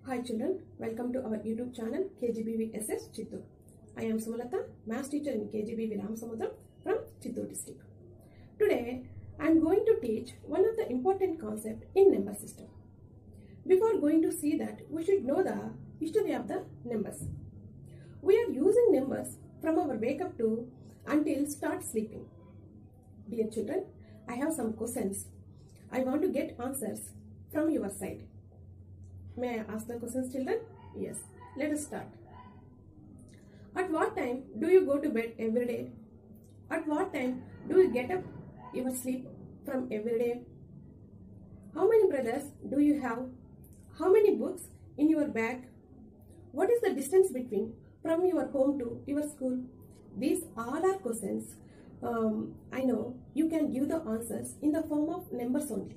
Hi children, welcome to our YouTube channel KGBV SS Chittoor. I am Sumalata, Maths teacher in KGBV Ramasamudram from Chittoor district. Today I am going to teach one of the important concepts in number system. Before going to see that, we should know the history of the numbers. We are using numbers from our wake up to until start sleeping. Dear children, I have some questions. I want to get answers from your side. May I ask the questions, children? Yes. Let us start. At what time do you go to bed every day? At what time do you get up your sleep from every day? How many brothers do you have? How many books in your bag? What is the distance between from your home to your school? These all are questions. I know you can give the answers in the form of numbers only.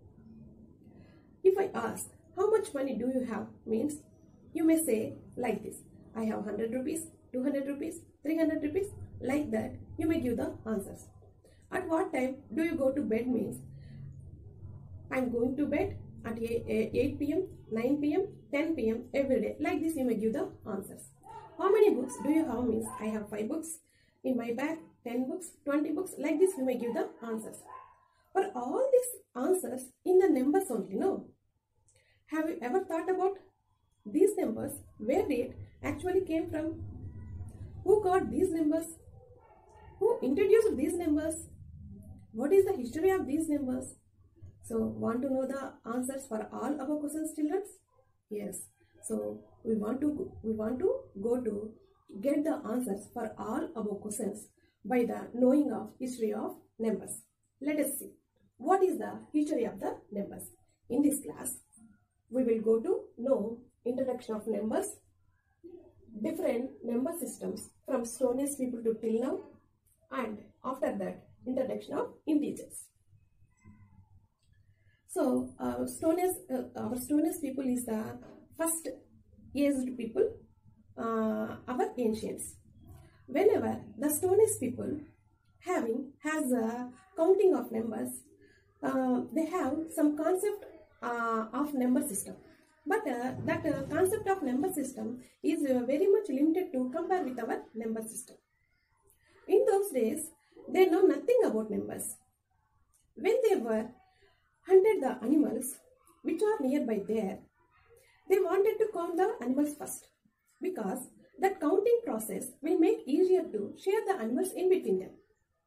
If I ask, how much money do you have? Means you may say like this. I have 100 rupees, 200 rupees, 300 rupees. Like that, you may give the answers. At what time do you go to bed? Means I am going to bed at 8 p.m., 9 p.m., 10 p.m. every day. Like this, you may give the answers. How many books do you have? Means I have 5 books in my bag, 10 books, 20 books. Like this, you may give the answers. For all these answers in the numbers only, no? Have you ever thought about these numbers? Where it actually came from? Who got these numbers? Who introduced these numbers? What is the history of these numbers? So, want to know the answers for all our questions, children? Yes. So, we want to go to get the answers for all our questions by the knowing of history of numbers. Let us see. What is the history of the numbers? In this class, we will go to know introduction of numbers, different number systems from Stone Age people to till now, and after that introduction of integers. So our Stone Age people is the first aged people, our ancients. Whenever the Stone Age people has a counting of numbers, they have some concept of number system, but that concept of number system is very much limited to compare with our number system. In those days, they know nothing about numbers. When they were hunted the animals which are nearby there, they wanted to count the animals first, because that counting process will make easier to share the animals in between them.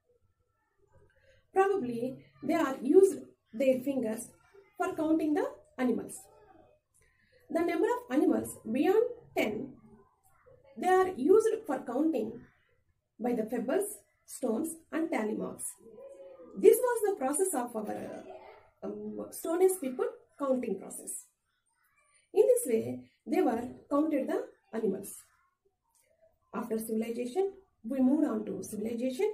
Probably they are used their fingers for counting the animals. The number of animals beyond 10, they are used for counting by the pebbles, stones and tally marks. This was the process of our Stone Age people counting process. In this way, they were counted the animals. After civilization, we moved on to civilization.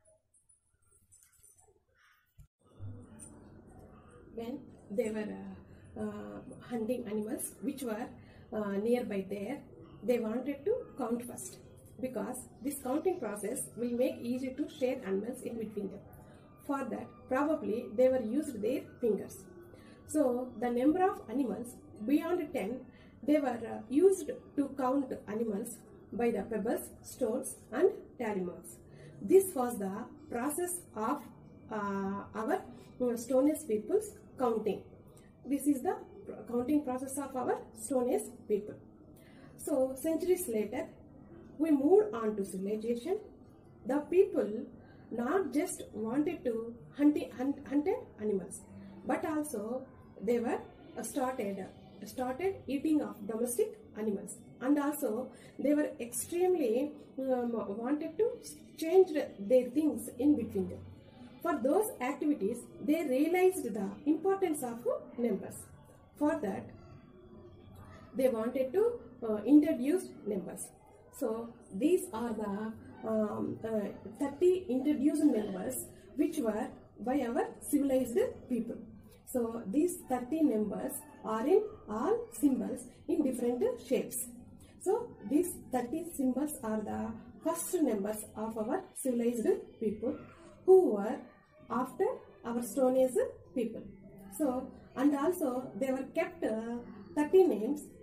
When they were hunting animals which were nearby there, they wanted to count first, because this counting process will make easy to share animals in between them. For that, probably they were used their fingers. So the number of animals beyond 10, they were used to count animals by the pebbles, stones and tally marks. This was the process of our Stone Age people's counting. This is the counting process of our Stone Age people. So centuries later, we moved on to civilization. The people not just wanted to hunt animals, but also they were started eating of domestic animals, and also they were extremely wanted to change their things in between them. For those activities, they realized the importance of numbers. For that, they wanted to introduce numbers. So these are the 30 introduced numbers which were by our civilized people. So these 30 numbers are in all symbols in different shapes. So these 30 symbols are the first numbers of our civilized people who were after our Stone Age people. So, and also they were kept 30 names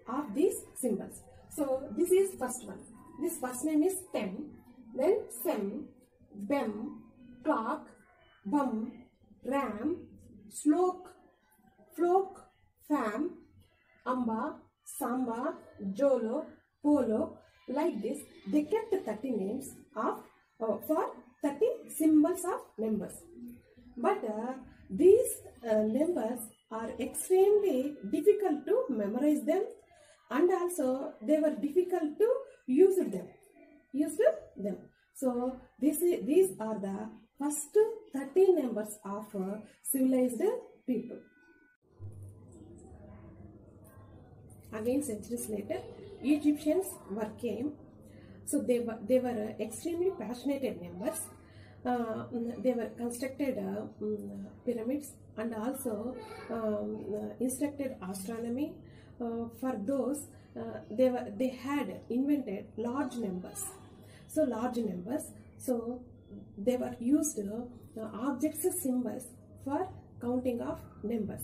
of these symbols. So this is first one. This first name is Tem, then Sem, Bem, Clock, Bum, Ram, Slok, Flock, Fam, Amba, Samba, Jolo, Polo. Like this, they kept 30 names of for 30 symbols of numbers. But these numbers are extremely difficult to memorize them, and also they were difficult to use them. So these are the first 30 numbers of civilized people. Again, centuries later, Egyptians came. So they were extremely passionate members. They were constructed pyramids and also instructed astronomy. For those, they had invented large numbers. So large numbers. So they were used objects symbols for counting of numbers.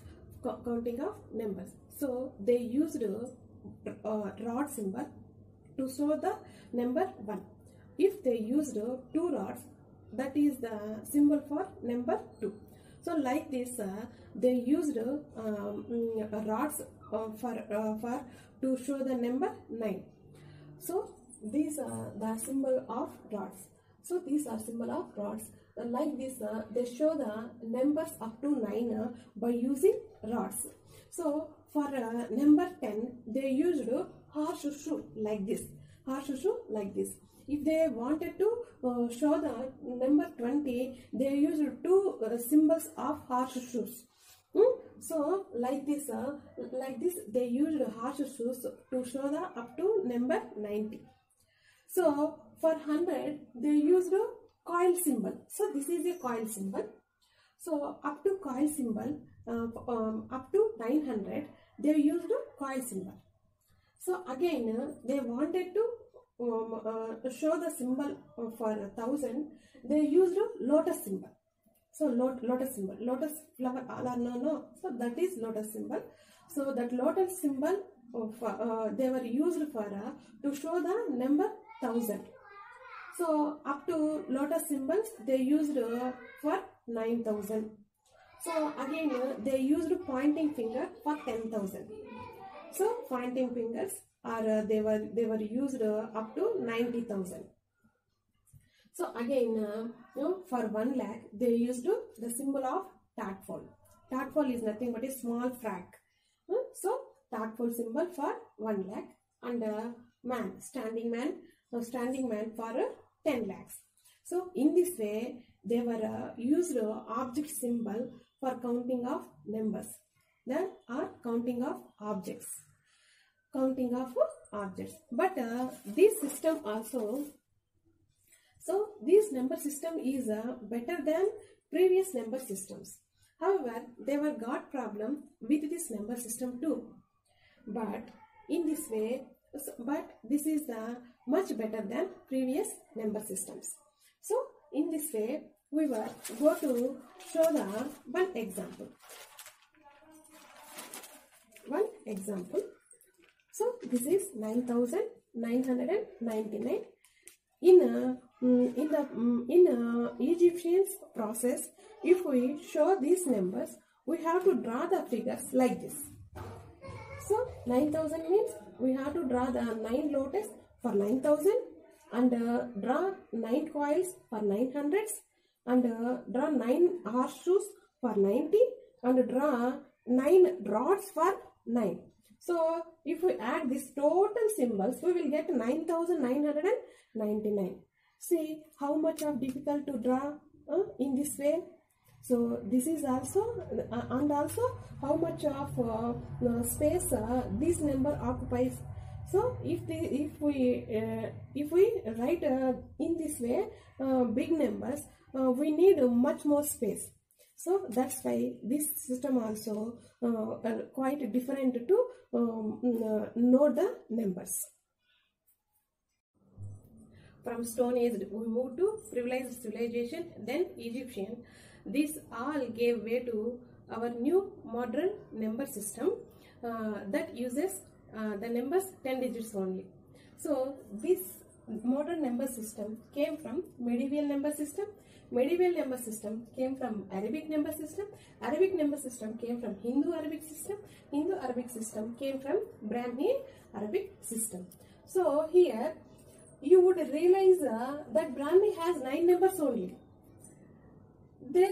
So they used rod symbol to show the number 1. If they used 2 rods, that is the symbol for number 2. So like this, they used rods for to show the number 9. So these are the symbol of rods. So these are symbol of rods. Like this, they show the numbers up to 9 by using rods. So for number 10, they used horseshoe like this. If they wanted to show the number 20, they used 2 symbols of horseshoes. So like this, they used horseshoes to show the up to number 90. So for 100, they used a coil symbol. So this is a coil symbol. So up to coil symbol, up to 900, they used a coil symbol. So again, they wanted to show the symbol for 1000. They used a lotus symbol. So lotus symbol, lotus flower, all are no. So that is lotus symbol. So that lotus symbol they were used for to show the number 1000. So up to lotus symbols they used for 9000. So again they used pointing finger for 10,000. So pointing fingers are they were used up to 90,000. So again for 1 lakh they used the symbol of tadpole. Tadpole is nothing but a small frag. So tadpole symbol for 1 lakh, and man, standing man for 10 lakhs. So in this way they were used object symbol for counting of numbers. Then are counting of objects. But this system also, so this number system is better than previous number systems. However, they were got problem with this number system too. But in this way, but this is the much better than previous number systems. So in this way, we will go to show the one example. So this is 9,999. In Egyptian process, if we show these numbers, we have to draw the figures like this. So 9,000 means we have to draw the 9 lotus for 9,000 and draw 9 coils for 900s and draw 9 horseshoes for 90 and draw 9 rods for 9. So if we add these total symbols, we will get 9,999. See how much of difficult to draw in this way. So this is also and also how much of space this number occupies. So if we write in this way big numbers, we need much more space. So that's why this system also quite different to know the numbers. From Stone Age, we moved to civilized civilization, then Egyptian. This all gave way to our new modern number system that uses the numbers 10 digits only. So this modern number system came from medieval number system. Medieval number system came from Arabic number system. Arabic number system came from Hindu Arabic system. Hindu Arabic system came from Brahmi Arabic system. So here you would realize that Brahmi has 9 numbers only. There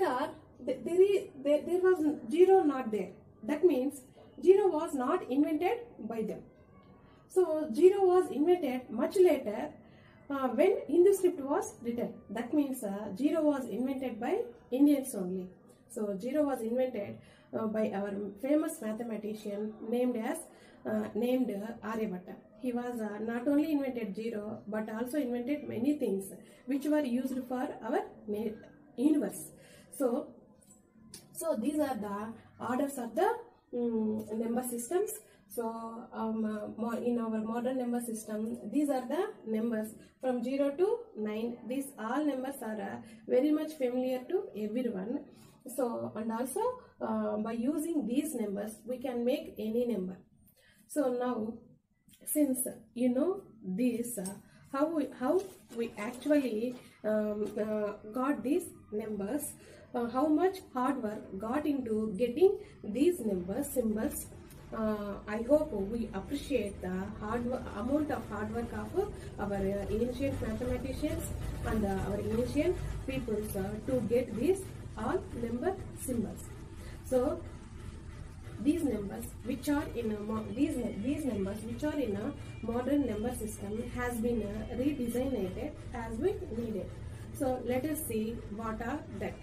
was 0 not there. That means 0 was not invented by them. So 0 was invented much later when Hindu script was written. That means 0 was invented by Indians only. So 0 was invented by our famous mathematician named Aryabhatta. He was not only invented 0 but also invented many things which were used for our universe. So these are the orders of the number systems. So in our modern number system, these are the numbers from 0 to 9. These all numbers are very much familiar to everyone. So and also by using these numbers we can make any number. So now, since you know this, how we actually got these numbers, how much hard work got into getting these numbers, symbols. I hope we appreciate the amount of hard work of our ancient mathematicians and our ancient peoples to get these all number symbols. So these numbers which are in a these numbers which are in a modern number system has been redesigned as we need it. So let us see what are that.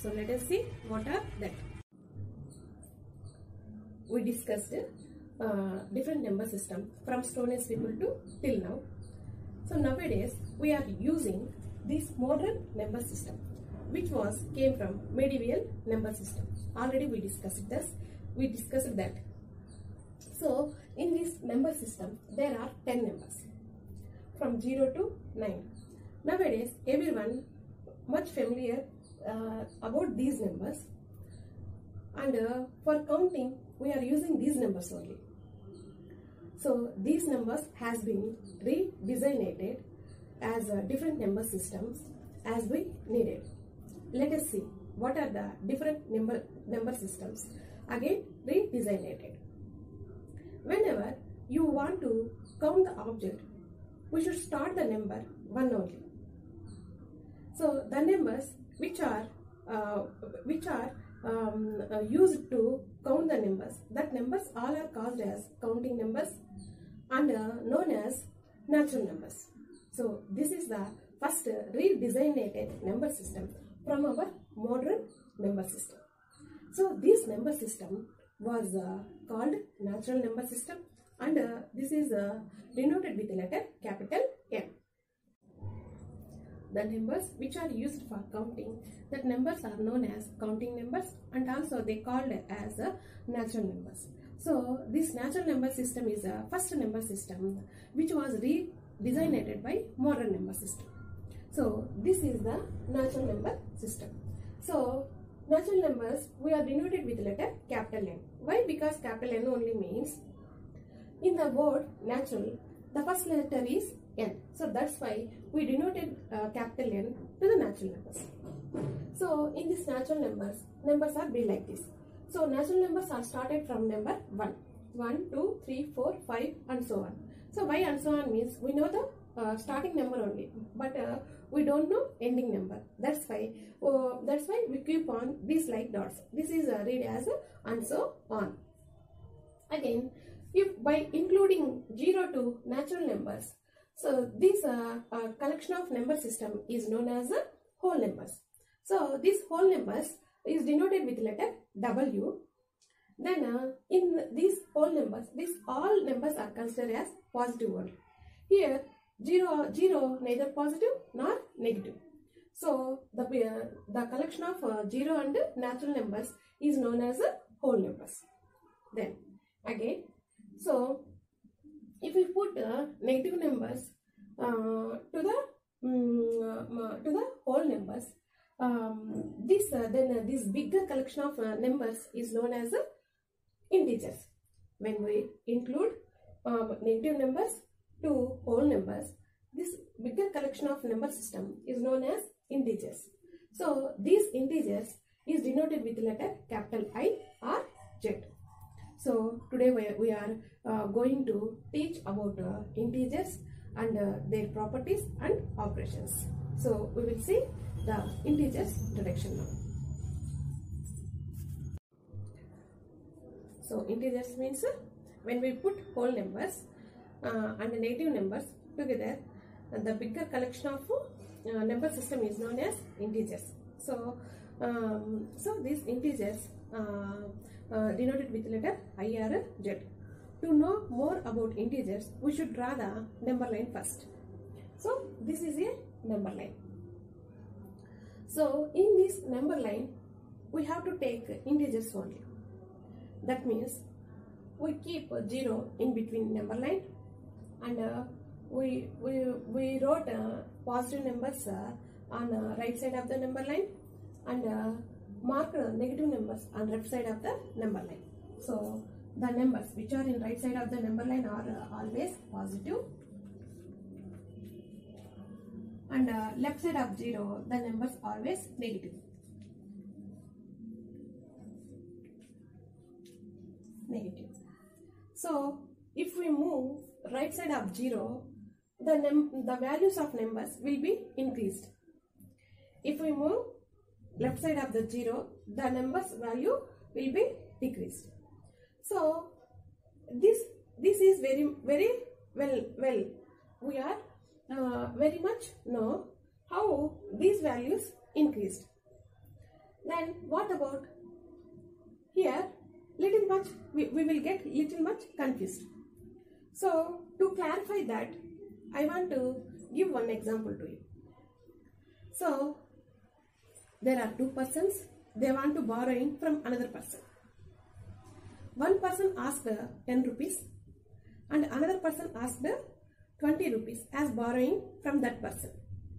We discussed different number system from Stone Age people to till now. So nowadays we are using this modern number system which came from medieval number system. Already we discussed that. So in this number system there are 10 numbers from 0 to 9. Nowadays everyone much familiar about these numbers, and for counting we are using these numbers only. So these numbers has been redesigned as different number systems as we needed. Let us see what are the different number systems again redesigned. Whenever you want to count the object, we should start the number 1 only. So the numbers which are used to count the numbers, that numbers all are called as counting numbers and known as natural numbers. So this is the first redesigned number system from our modern number system. So this number system was called natural number system, and this is denoted with the letter capital N. The numbers which are used for counting, that numbers are known as counting numbers, and also they called as natural numbers. So this natural number system is a first number system which was redesigned by modern number system. So this is the natural number system. So natural numbers we are denoted with letter capital N. Why? Because capital N only means in the word natural the first letter is N. So that's why we denoted capital N to the natural numbers. So in this natural numbers are be like this. So natural numbers are started from number 1. 1, 2, 3, 4, 5 and so on. So why and so on means we know the starting number only, but we don't know ending number. That's why we keep on these like dots. This is read as and so on. Again, if by including 0 to natural numbers, so this collection of number system is known as whole numbers. So this whole numbers is denoted with letter W. Then in these whole numbers, these all numbers are considered as positive only. Here 0 neither positive nor negative. So the collection of 0 and natural numbers is known as whole numbers. Then again, so if we put negative numbers to the whole numbers, this bigger collection of numbers is known as integers. When we include negative numbers to whole numbers, this bigger collection of number system is known as integers. So these integers is denoted with letter capital I or Z. So today we are going to teach about integers and their properties and operations. So we will see the integers introduction now. So integers means when we put whole numbers and negative numbers together, the bigger collection of number system is known as integers. So these integers denoted with letter I or Z. To know more about integers, we should draw the number line first. So this is a number line. So in this number line, we have to take integers only. That means we keep 0 in between number line, and we wrote positive numbers on right side of the number line, and marked negative numbers on left side of the number line. So the numbers which are in right side of the number line are always positive, and left side of 0 the numbers always negative. So if we move right side of 0, the values of numbers will be increased. If we move left side of the 0, the numbers value will be decreased. So this is very well we are very much know how these values increased. Then what about here? Little much we will get little much confused. So to clarify that, I want to give one example to you. So there are two persons, they want to borrowing from another person. One person asked 10 rupees and another person asked 20 rupees as borrowing from that person.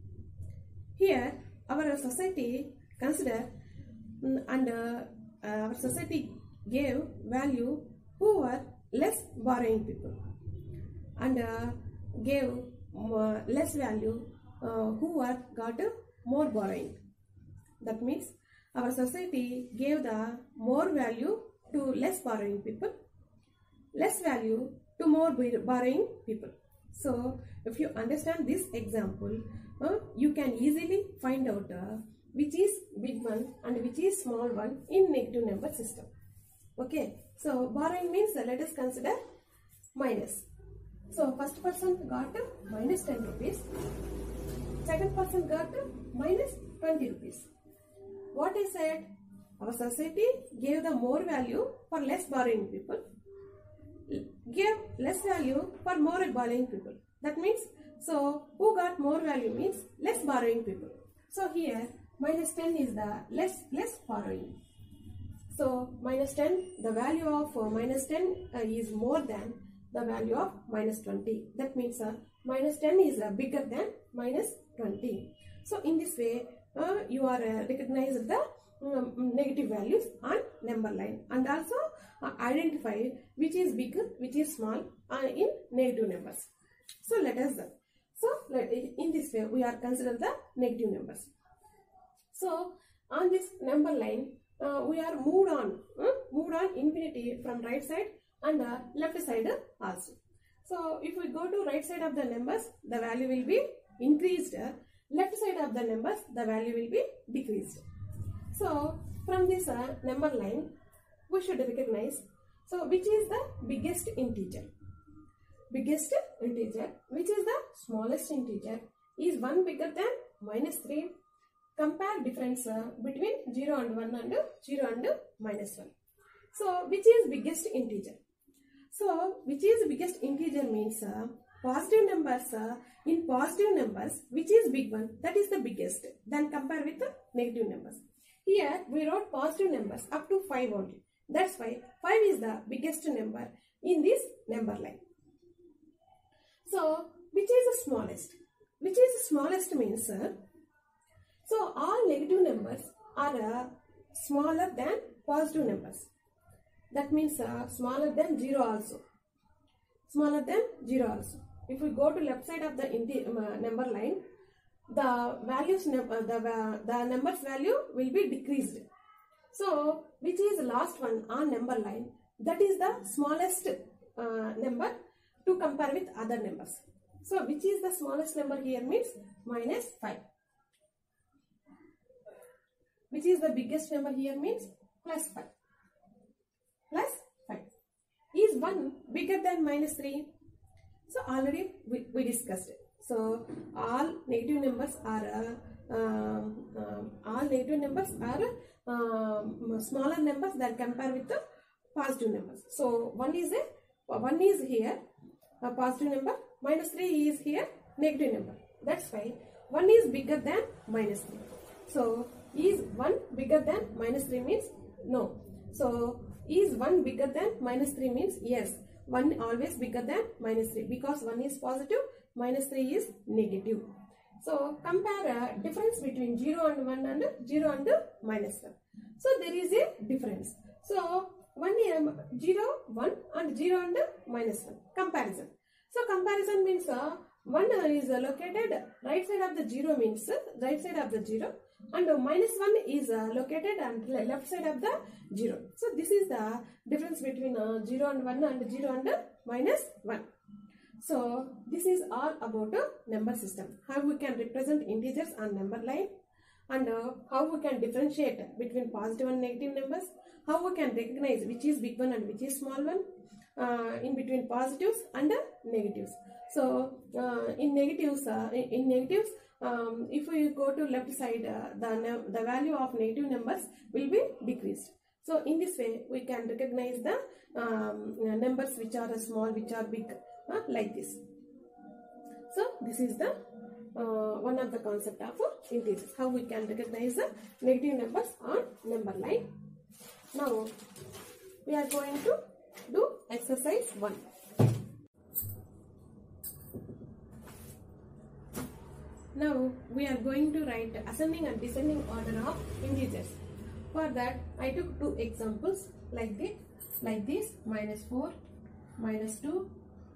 Here our society consider and our society gave value who were less borrowing people, and gave less value who were got more borrowing. That means our society gave the more value to less borrowing people, less value to more borrowing people. So if you understand this example, you can easily find out which is big one and which is small one in negative number system. Okay, so borrowing means let us consider minus. So first person got minus 10 rupees, second person got minus 20 rupees. What I said, our society gave the more value for less borrowing people, gave less value for more borrowing people. That means, so who got more value means less borrowing people. So here minus 10 is the less borrowing. So minus 10, the value of minus 10 is more than the value of minus 20. That means minus 10 is bigger than minus 20. So in this way, you are recognize the negative values on number line, and also identify which is big, which is small in negative numbers. So let us in this way we are consider the negative numbers. So on this number line, we are moved on infinity from right side and left side also. So if we go to right side of the numbers, the value will be increased. Left side of the numbers, the value will be decreased. So from this number line, we should recognize, so which is the biggest integer? Biggest integer, which is the smallest integer, is 1 bigger than minus 3. Compare difference between 0 and 1 and 0 and minus 1. So which is biggest integer? So which is biggest integer means positive numbers, in positive numbers, which is big one, that is the biggest. Then compare with the negative numbers. Here we wrote positive numbers up to 5 only. That's why 5 is the biggest number in this number line. So which is the smallest? Which is the smallest means, so all negative numbers are smaller than positive numbers. That means smaller than 0 also. smaller than 0 also. If we go to left side of the number line, the values the numbers value will be decreased. So which is the last one on number line, that is the smallest number to compare with other numbers. So which is the smallest number here means -5. Which is the biggest number here means +5. +5. Is 1 bigger than -3? So already we discussed it. So all negative numbers are smaller numbers than compared with the positive numbers. So one is here a positive number, -3 is here negative number. That's why 1 is bigger than -3. So is 1 bigger than -3 means no. So is 1 bigger than -3 means yes. 1 always bigger than -3 because 1 is positive, -3 is negative. So compare difference between 0 and 1 and 0 and -1. So there is a difference. So 0, 1 and 0 and -1 comparison. So comparison means 1 is located right side of the 0 means right side of the 0 and -1 is located on left side of the 0. So this is the difference between 0 and 1 and 0 and -1. So this is all about a number system. How we can represent integers on number line and how we can differentiate between positive and negative numbers. How we can recognize which is big one and which is small one in between positives and negatives. So in negatives, if we go to left side, the value of negative numbers will be decreased. So in this way, we can recognize the numbers which are small, which are big, like this. So this is the one of the concept of integers. How we can recognize the negative numbers on number line. Now we are going to do exercise 1. Now we are going to write ascending and descending order of integers. For that I took 2 examples like this, -4, -2,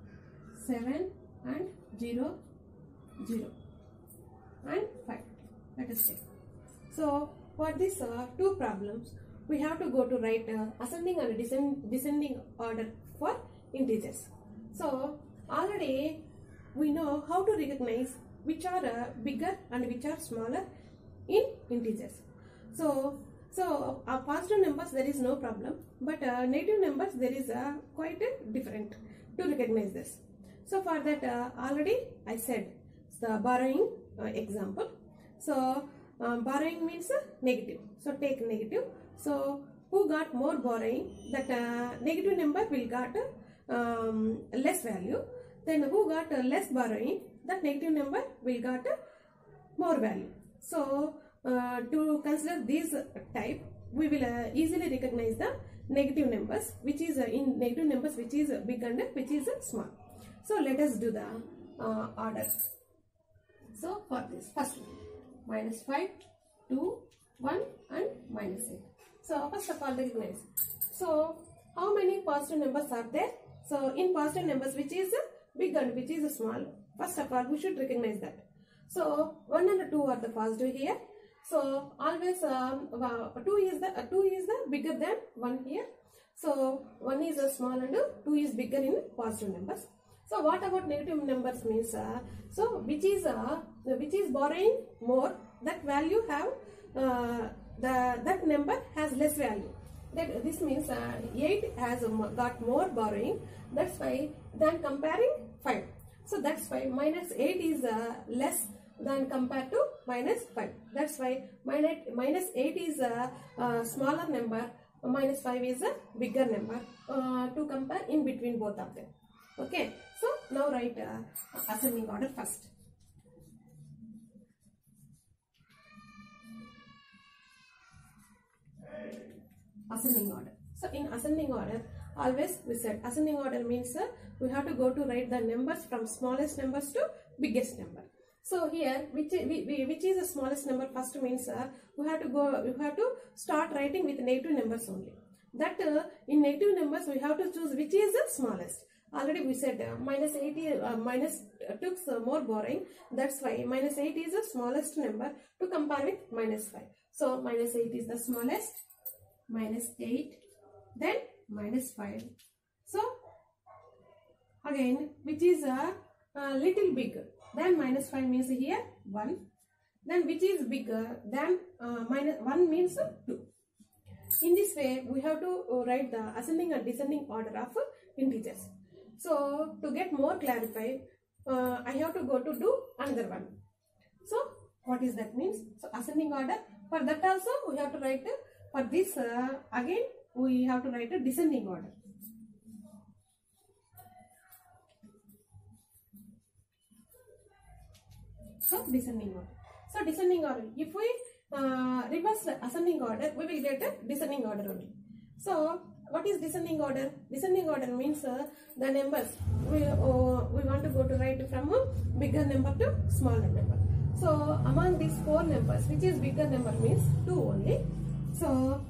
7 and 0, 0 and 5. Let us take. So for these 2 problems we have to go to write ascending and descending order for integers. So already we know how to recognize which are bigger and which are smaller in integers. So positive numbers there is no problem, but negative numbers there is quite different to recognize this. So for that already I said the borrowing example. So borrowing means negative. So take negative. So who got more borrowing, that negative number will got less value. Then who got less borrowing, that negative number will got more value. So to consider this type, we will easily recognize the negative numbers, which is in negative numbers which is big and which is small. So let us do the order. So for this first one, -5, 2, 1 and -8. So first of all recognize. So how many positive numbers are there? So in positive numbers which is big and which is small, first of all we should recognize that. So 1 and 2 are the positive here. So always 2 is the bigger than 1 here. So 1 is small and 2 is bigger in positive numbers. So what about negative numbers means? So which is borrowing more, that value have that number has less value. This means 8 has got more borrowing. That's why than comparing 5. So that's why -8 is less than compared to -5. That's why -8 is a smaller number, -5 is a bigger number to compare in between both of them. Okay. So now write ascending order first. Ascending order. So in ascending order, always we said ascending order means we have to go to write the numbers from smallest numbers to biggest number. So here which is the smallest number first means we have to start writing with negative numbers only. That in negative numbers we have to choose which is the smallest. Already we said minus 8 took more borrowing. That's why minus 8 is the smallest number to compare with minus 5. So minus 8 is the smallest, minus 8, then minus 5. So again, which is a little bigger than minus 5 means here 1. Then which is bigger than minus 1 means 2. In this way, we have to write the ascending and descending order of integers. So to get more clarified, I have to go to do another one. So what is that means? So ascending order, for that also we have to write, for this again we have to write a descending order. So descending order. So descending order, if we reverse the ascending order, we will get a descending order only. So what is descending order? Descending order means the numbers we want to go to write from a bigger number to smaller number. So among these 4 numbers, which is bigger number means 2 only. So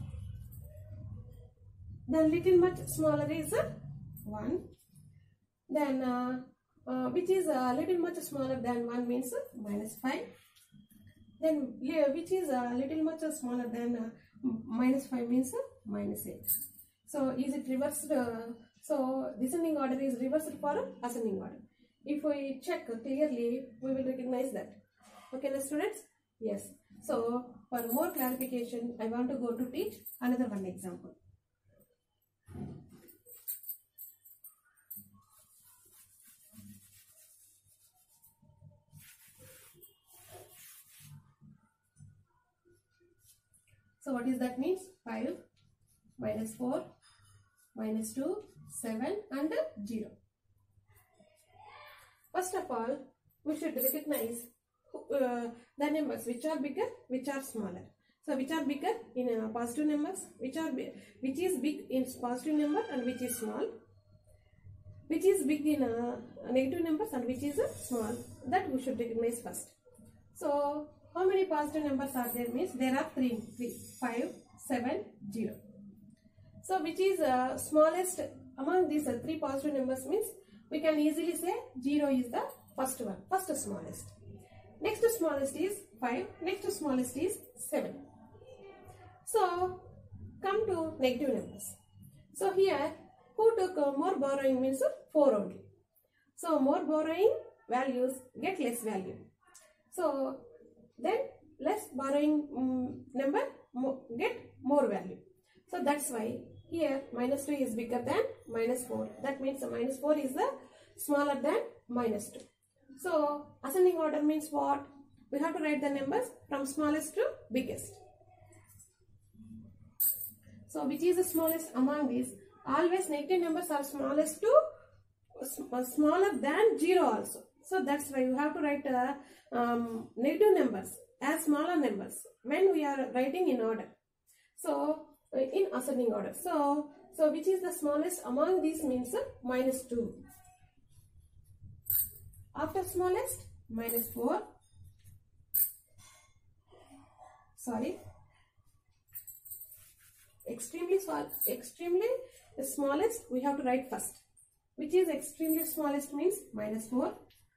the little much smaller is 1. Then which is a little much smaller than 1 means minus 5. Then which is a little much smaller than minus 5 means minus 8. So is it reversed? So descending order is reversed for ascending order. If we check clearly, we will recognize that. Okay, now students? Yes. So for more clarification, I want to go to teach another one example. So what is that means? 5, minus 4, minus 2, 7 and 0. First of all, we should recognize the numbers which are bigger, which are smaller. So which are bigger in positive numbers, which is big in positive number and which is small. Which is big in negative numbers and which is small. That we should recognize first. So how many positive numbers are there means there are 3, 5, 7, 0. So which is smallest among these 3 positive numbers means we can easily say 0 is the first one, first smallest. Next smallest is 5, next smallest is 7. So come to negative numbers. So here who took more borrowing means 4 only. So more borrowing values get less value. So then less borrowing number get more value. So that's why here minus 2 is bigger than minus 4. That means minus 4 is the smaller than minus 2. So ascending order means what? We have to write the numbers from smallest to biggest. So which is the smallest among these? Always negative numbers are smallest to smaller than 0 also. So that's why you have to write negative numbers as smaller numbers when we are writing in order. So in ascending order. So which is the smallest among these means minus 2. After smallest minus 4. Sorry. Extremely smallest we have to write first. Which is extremely smallest means minus 4.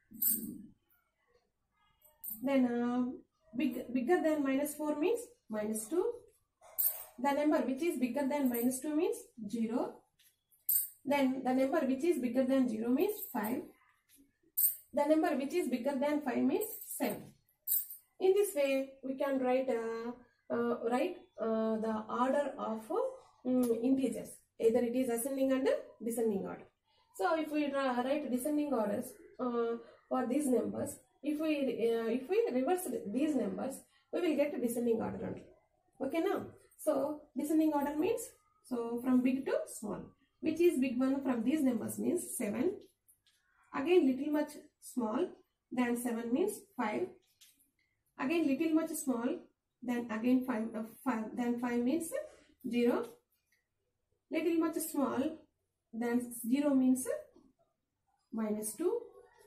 Then bigger than minus 4 means minus 2. The number which is bigger than minus 2 means 0. Then the number which is bigger than 0 means 5. The number which is bigger than 5 means 7. In this way, we can write the order of integers. Either it is ascending and descending order. So if we write descending orders for these numbers, if we reverse these numbers, we will get a descending order only. Okay now. So descending order means so from big to small. Which is big one from these numbers means 7. Again little much small than 7 means 5. Again little much small then again 5 means 0. Little much small then 0 means minus 2.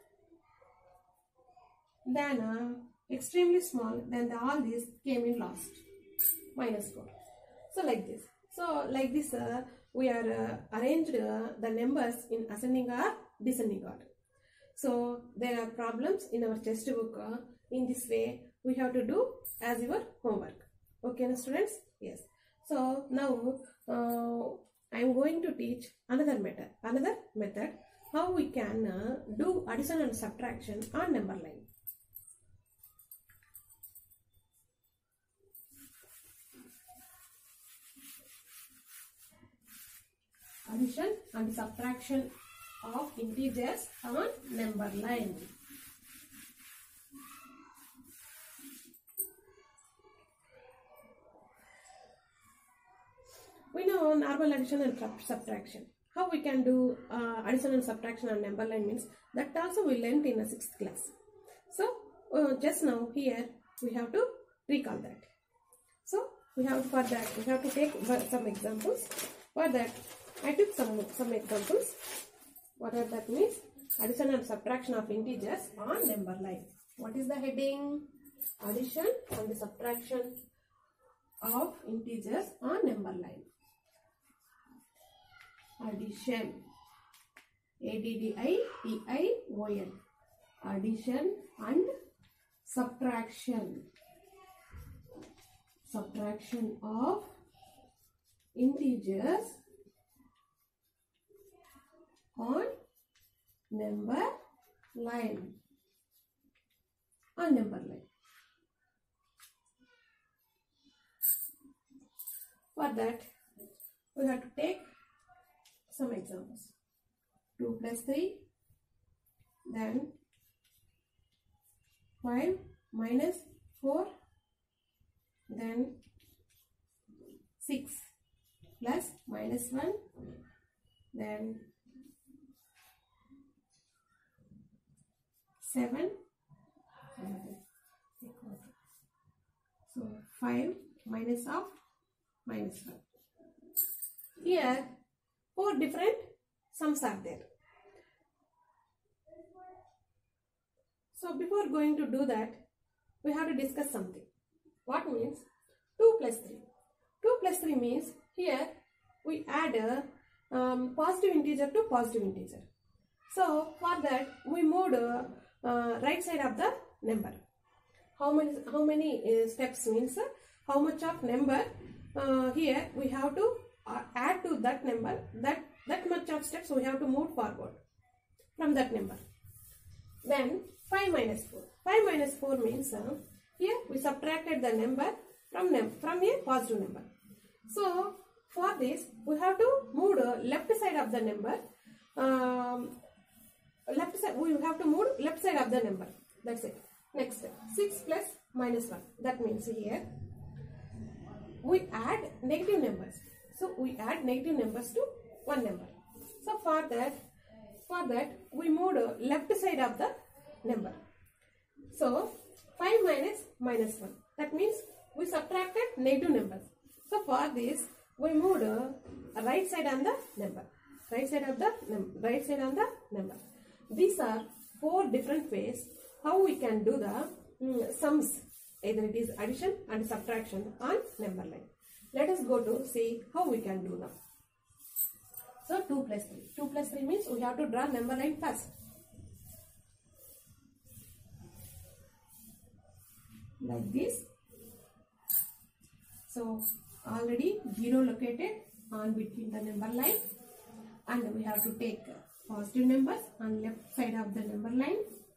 Then extremely small then all these came in last minus 4. So like this. So like this, we are arranged the numbers in ascending or descending order. So there are problems in our textbook. In this way, we have to do as your homework. Okay, na students? Yes. So now I am going to teach another method how we can do addition and subtraction on number line. Addition and subtraction of integers on number line. We know normal addition and subtraction. How we can do addition and subtraction on number line means that also we learned in a 6th class. So just now here we have to recall that. So we have to take some examples. For that I took some examples. What that means? Addition and subtraction of integers on number line. What is the heading? Addition and subtraction of integers on number line. Addition. ADDITION. Addition and subtraction. Subtraction of integers on number line. On number line. For that, we have to take some examples. 2 plus 3, then 5 minus 4, then 6 plus minus 1, then 7, so 5 minus of minus 1. Here 4 different sums are there. So before going to do that, we have to discuss something. What means 2 plus 3? 2 plus 3 means here we add a positive integer to positive integer. So for that we moved right side of the number. How many steps means how much of number here we have to add to that number, that much of steps we have to move forward from that number. Then 5 minus 4. 5 minus 4 means here we subtracted the number from a positive number. So for this we have to move the left side of the number. We have to move left side of the number. That's it. Next, 6 plus minus 1. That means here we add negative numbers. So we add negative numbers to one number. So for that we moved left side of the number. So 5 minus 1. That means we subtracted negative numbers. So for this we moved right side on the number. Right side on the number. These are 4 different ways how we can do the sums. Either it is addition and subtraction on number line. Let us go to see how we can do now. So 2 plus 3. 2 plus 3 means we have to draw number line first. Like this. So already 0 located on between the number line, and we have to take positive numbers on left side of the number line.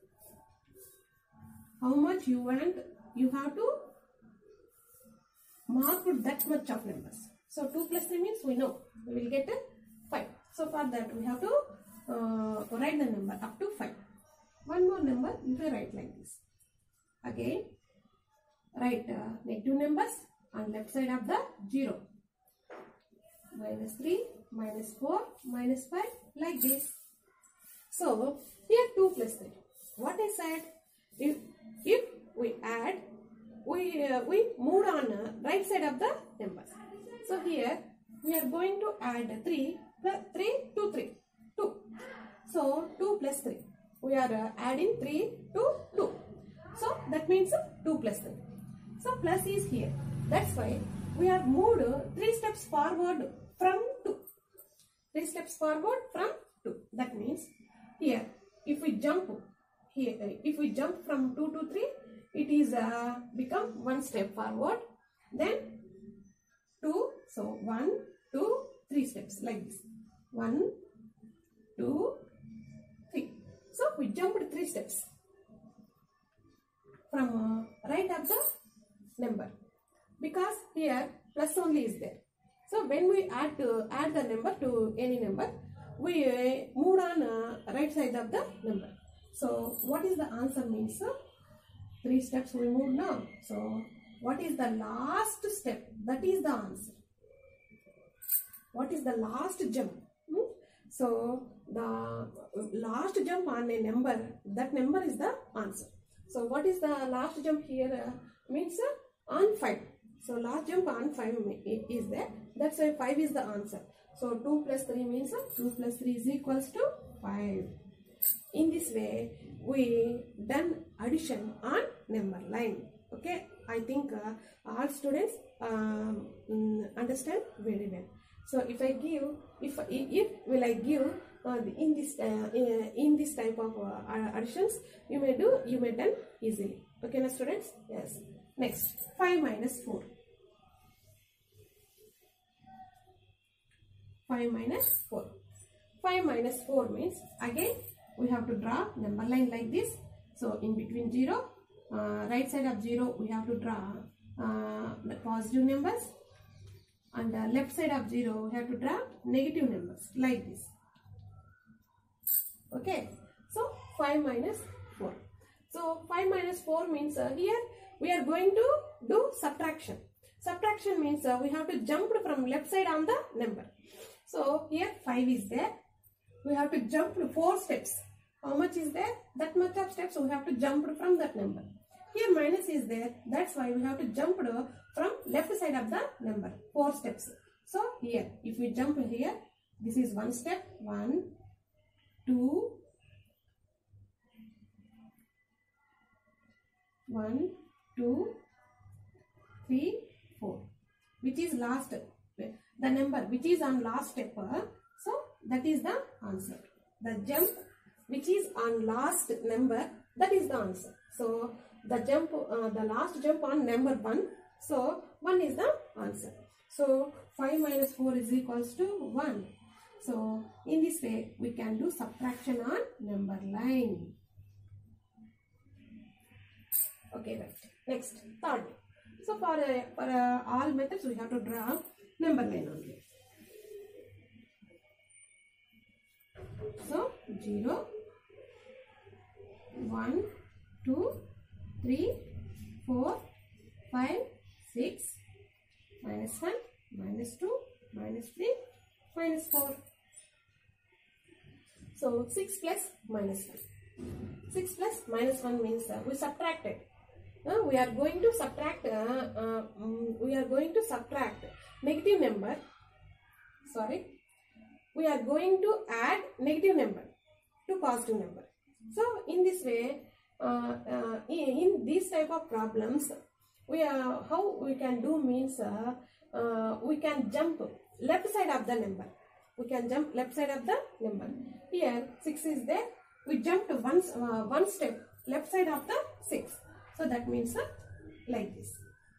How much you want, you have to mark that much of numbers. So 2 plus 3 means we know we will get 5. So for that we have to write the number up to 5. One more number you can write like this. Again write negative numbers on left side of the 0. Minus 3, minus 4, minus 5, like this. So here 2 plus 3. What I said, if we add, we moved on right side of the numbers. So here we are going to add 3 plus 3 to 3, 2. So 2 plus 3. We are adding 3 to 2. So that means 2 plus 3. So plus is here. That's why we have moved 3 steps forward from 2. 3 steps forward from 2. That means here, if we jump here, if we jump from 2 to 3, it is become 1 step forward. Then 2. So 1, 2, 3 steps like this. 1, 2, 3. So we jumped 3 steps from right of the number, because here plus only is there. So when we add the number to any number, we move on right side of the number. So what is the answer means? 3 steps we move now. So what is the last step? That is the answer. What is the last jump? So the last jump on a number, that number is the answer. So what is the last jump here? Means on 5. So last jump on 5 is there. That's why 5 is the answer. So 2 plus 3 means 2 plus 3 is equals to 5. In this way, we done addition on number line. Okay, I think all students understand very well. So if I give, if will I give in this type of additions, you may done easily. Okay, now students. Yes. Next, 5 minus 4. 5 minus 4. 5 minus 4 means again we have to draw number line like this. So in between 0, right side of 0 we have to draw the positive numbers, and left side of 0 we have to draw negative numbers like this. Okay, so 5 minus 4. So 5 minus 4 means here we are going to do subtraction. Subtraction means we have to jump from left side on the number. So here 5 is there. We have to jump 4 steps. How much is there? That much of steps we have to jump from that number. Here minus is there. That's why we have to jump from left side of the number. 4 steps. So here, if we jump here, this is 1 step. 1, 2, 1, 2, 3, 4. Which is last, the number which is on last step. So that is the answer. The jump which is on last number, that is the answer. So the jump, the last jump on number 1. So 1 is the answer. So 5 minus 4 is equals to 1. So in this way we can do subtraction on number line. Okay, right. Next, third. So for all methods we have to draw number line only. So 0, 1, 2, 3, 4, 5, 6, minus 1, minus 2, minus 3, minus 4. So 6 plus minus 1. 6 plus minus 1 means we subtracted. We are going to subtract. We are going to subtract negative number. Sorry. We are going to add negative number to positive number. So in this way, in these type of problems, how we can do means we can jump left side of the number. We can jump left side of the number. Here 6 is there. We jumped one step left side of the 6. So that means like this.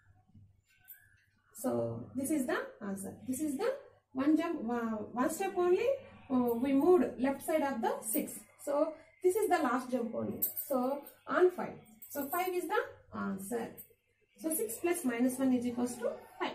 So this is the answer. This is the one jump, one step only. We moved left side of the 6. So this is the last jump only. So on 5. So 5 is the answer. So 6 plus minus 1 is equals to 5.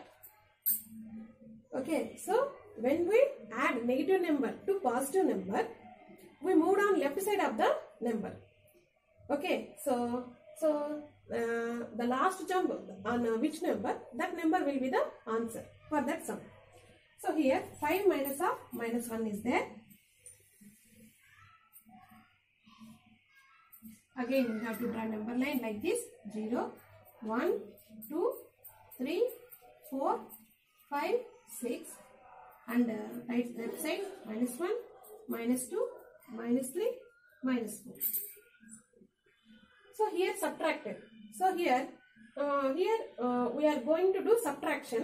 Okay. So when we add negative number to positive number, we moved on left side of the number. Okay. So the last jump on which number, that number will be the answer for that sum. So here 5 minus of minus 1 is there. Again we have to draw number line like this. 0, 1, 2, 3, 4, 5, 6, and left side minus 1, minus 2, minus 3, minus 4. So here subtracted. So here here we are going to do subtraction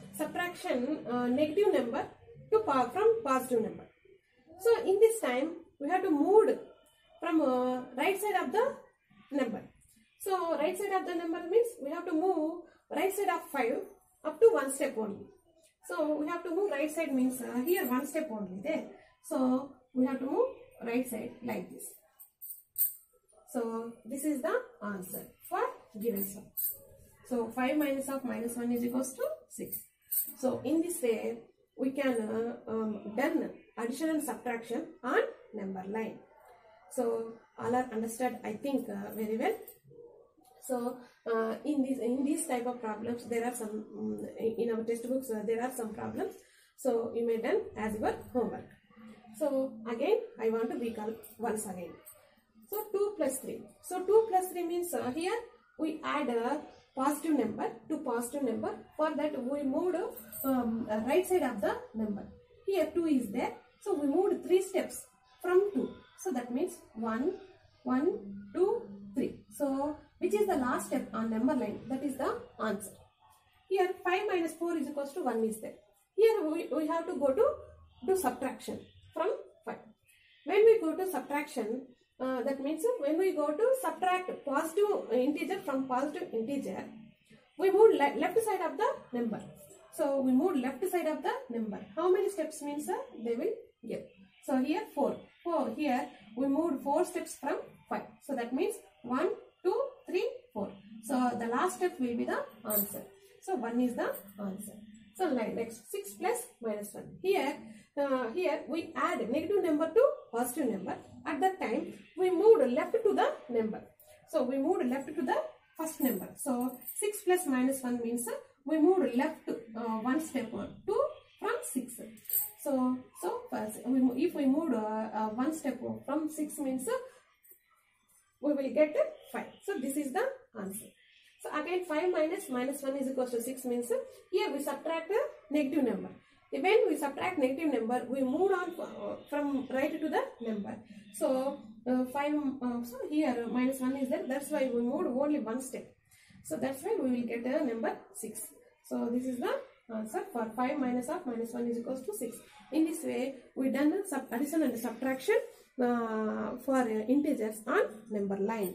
negative number to from positive number. So in this time we have to move from right side of the number. So right side of the number means we have to move right side of 5 up to 1 step only. So we have to move right side means here 1 step only there. So we have to move right side like this. So this is the answer for given sum. So 5 minus of minus 1 is equals to 6. So in this way we can done addition and subtraction on number line. So all are understood, I think, very well. So in these type of problems there are some in our textbooks there are some problems. So you may done as your homework. So again I want to recall once again. So 2 plus 3. So 2 plus 3 means here we add a positive number to positive number. For that we moved right side of the number. Here 2 is there. So we moved 3 steps from 2. So that means 1, 1, 2, 3. So which is the last step on number line? That is the answer. Here 5 minus 4 is equals to 1 is there. Here we have to go to do subtraction from 5. When we go to subtraction, that means when we go to subtract positive integer from positive integer, we move left side of the number. So we move left side of the number. How many steps means they will give? So here 4. Here we moved 4 steps from 5. So that means 1, 2, 3, 4. So the last step will be the answer. So 1 is the answer. So like next 6 plus minus 1. Here we add negative number to positive number. At that time we moved left to the number. So we moved left to the first number. So 6 plus minus 1 means we moved left 1 step 2 from 6. So first if we moved 1 step from 6 means we will get 5. So this is the answer. So again 5 minus minus 1 is equals to 6 means here we subtract a negative number. When we subtract negative number, we move on from right to the number. So 5. So here minus 1 is there. That's why we moved only 1 step. So that's why we will get a number 6. So this is the answer for 5 minus of minus 1 is equals to 6. In this way, we done the addition and subtraction for integers on number line.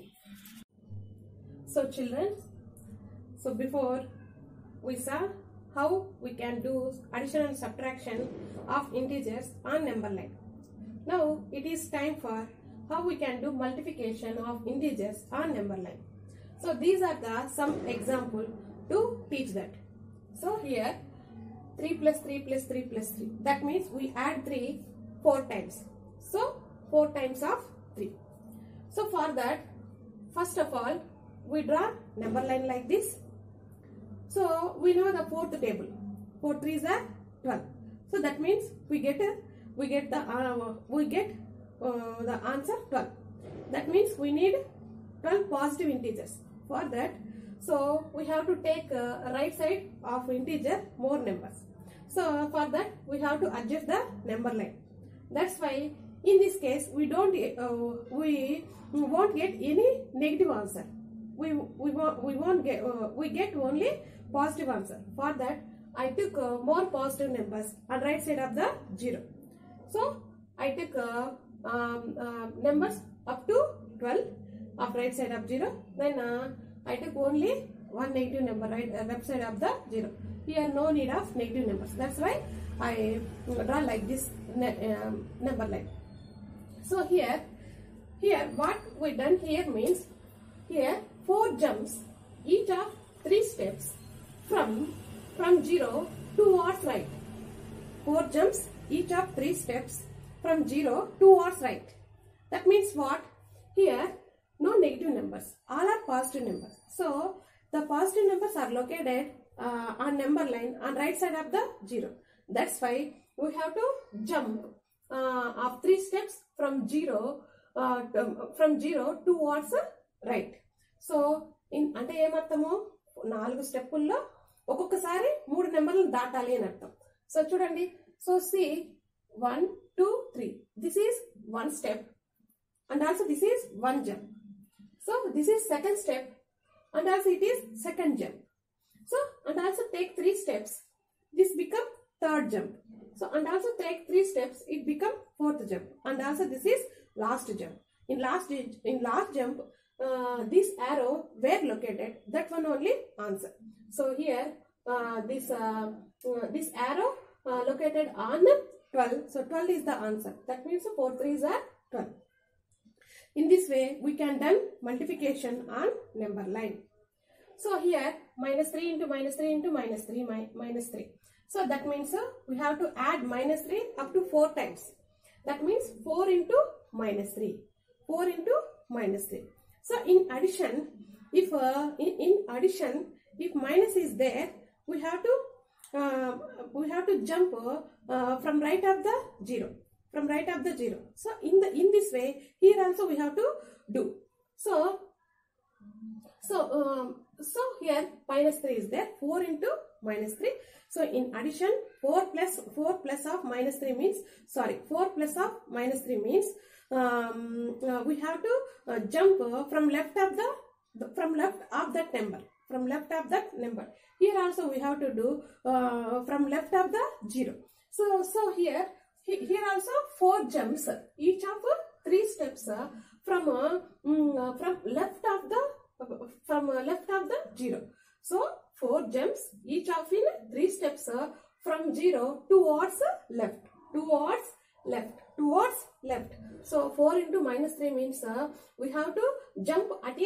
So children, so before we saw how we can do addition and subtraction of integers on number line. Now it is time for how we can do multiplication of integers on number line. So these are the some example to teach that. So here 3 plus 3 plus 3 plus 3. That means we add 3 4 times. So 4 times of 3. So for that, first of all we draw number line like this. So we know the fourth table. 4 3s are 12. So that means we get the answer 12. That means we need 12 positive integers. For that, so we have to take right side of integer more numbers. So for that we have to adjust the number line. That's why in this case we won't get any negative answer. We get only positive answer. For that I took more positive numbers on right side of the 0. So I took numbers up to 12 of right side of 0. Then I took only one negative number left side of the 0. Here no need of negative numbers. That's why I draw like this number line. So here what we done here means here 4 jumps each of 3 steps from 0 towards right. 4 jumps each of 3 steps from 0 towards right. That means what? Here no negative numbers, all are positive numbers. So the positive numbers are located on number line on right side of the 0. That's why we have to jump of 3 steps from 0 towards right. So అంటే ఏమర్థము 4 స్టెప్పుల్లో ఒక్కొక్కసారి 3 నెంబర్లను దాటాలి అని అర్థం. So చూడండి, so see 1 2 3, this is 1 step and also this is 1 jump. So this is second step and also it is second jump. So, and also take 3 steps, this become third jump. So, and also take 3 steps, it become fourth jump, and also this is last jump. In last jump, this arrow where located, that one only answer. So here this arrow located on 12. So 12 is the answer. That means 4 3s are 12. In this way, we can done multiplication on number line. So here minus 3 into minus 3 into minus 3 minus 3. So that means we have to add minus 3 up to 4 times. That means 4 into minus 3. 4 into minus 3. So in addition, if if minus is there, we have to jump from right of the 0. From right of the 0. So in this way, here also we have to do. So here minus 3 is there. 4 into minus 3. So in addition, 4 plus of minus 3 means, 4 plus of minus 3 means we have to jump from left of that number. From left of that number. Here also we have to do from left of the 0. So here also 4 jumps, each of 3 steps from left of the 0. So 4 jumps, each of in 3 steps from 0 towards left. So 4 into minus 3 means we have to jump at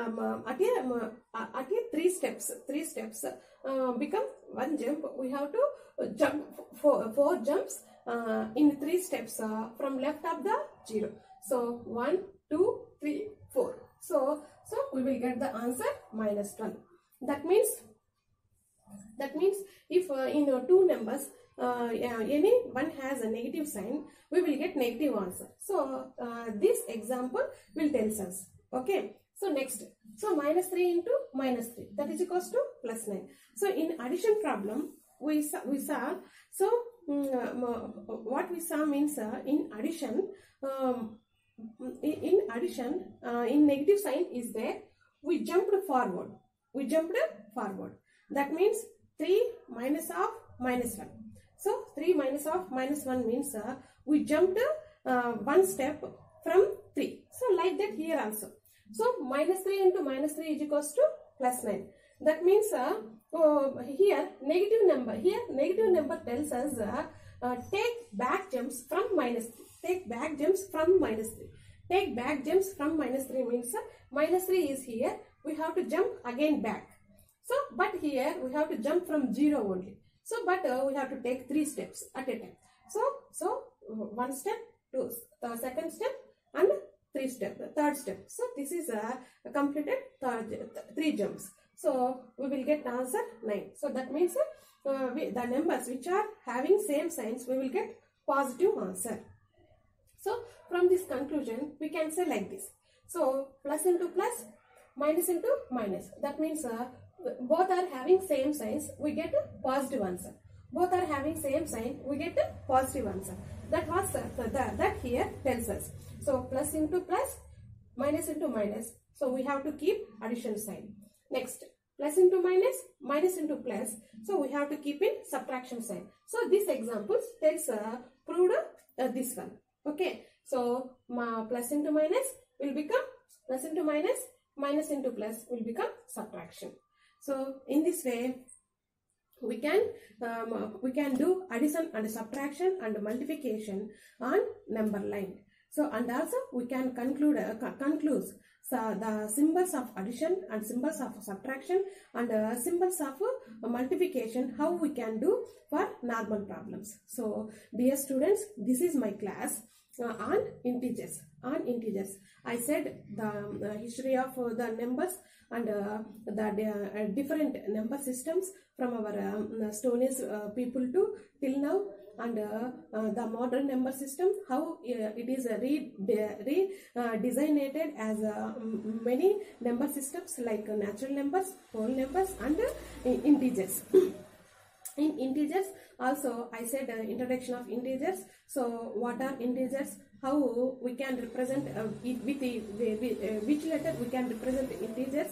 a 3 steps. 3 steps become 1 jump. We have to jump 4 jumps in 3 steps from left of the 0. So 1, 2, 3, 4. So we will get the answer minus 12. That means if in 2 numbers any one has a negative sign, we will get negative answer. So this example will tell us. Okay. So next, so minus 3 into minus 3, that is equals to plus 9. So in addition problem, we saw. So what we saw means in addition, in negative sign is there, we jumped forward. That means 3 minus of minus 1. So 3 minus of minus 1 means we jumped 1 step from 3. So like that here also. So minus 3 into minus 3 is equals to plus 9. That means here negative number tells us take back jumps from minus 3. Take back jumps from minus 3. Take back jumps from minus 3 means minus 3 is here. We have to jump again back. So but here we have to jump from 0 only. So but we have to take 3 steps at a time. So 1 step, 2, the second step, and 3 step, the third step. So this is completed 3 jumps. So we will get answer 9. So that means the numbers which are having same signs, we will get positive answer. So from this conclusion, we can say like this. So plus into plus, minus into minus. That means both are having same signs, we get a positive answer. Both are having same sign, we get a positive answer. That was that here tells us. So plus into plus, minus into minus. So we have to keep addition sign. Next, plus into minus, minus into plus. So we have to keep in subtraction sign. So this example tells proved this one. Okay. So plus into minus will become plus into minus, minus into plus will become subtraction. So in this way, we can do addition and subtraction and multiplication on number line. So and also we can conclude the symbols of addition and symbols of subtraction and symbols of multiplication, how we can do for normal problems. So dear students, this is my class on integers. I said the history of the numbers and the different number systems from our Stone Age people to till now, and the modern number system, how it is designated as many number systems like natural numbers, whole numbers, and integers. In integers also I said introduction of integers. So what are integers, how we can represent with which letter we can represent integers.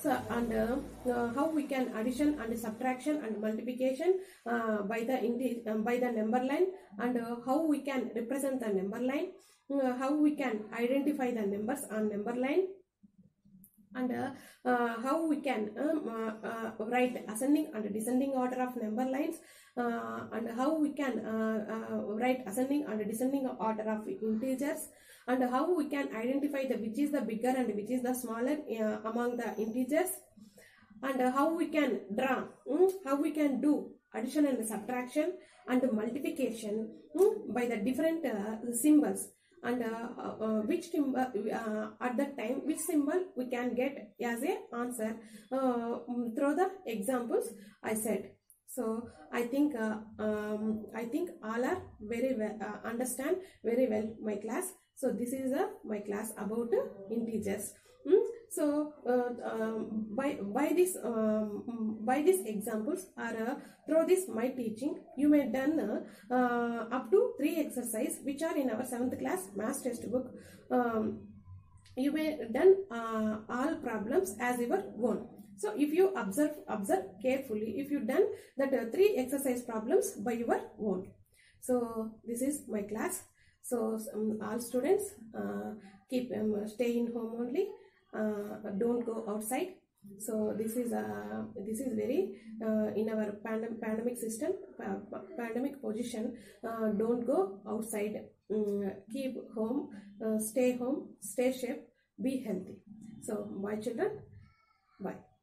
and how we can addition and subtraction and multiplication by the number line, and how we can represent the number line, how we can identify the numbers on number line, and how we can write ascending and descending order of number lines, and how we can write ascending and descending order of integers, and how we can identify which is the bigger and which is the smaller among the integers, and how we can draw, how we can do addition and subtraction and multiplication by the different symbols, and which symbol at that time which symbol we can get as a answer through the examples I said. So I think all are very well understand very well my class. So this is my class about integers. So by these examples or through this my teaching, you may done up to 3 exercise which are in our 7th class maths textbook. You may done all problems as your own. So if you observe carefully, if you done that 3 exercise problems by your own. So this is my class. So all students keep stay in home only. Don't go outside. So this is very in our pandemic system, pandemic position. Don't go outside. Keep home. Stay home. Stay safe. Be healthy. So my children, bye.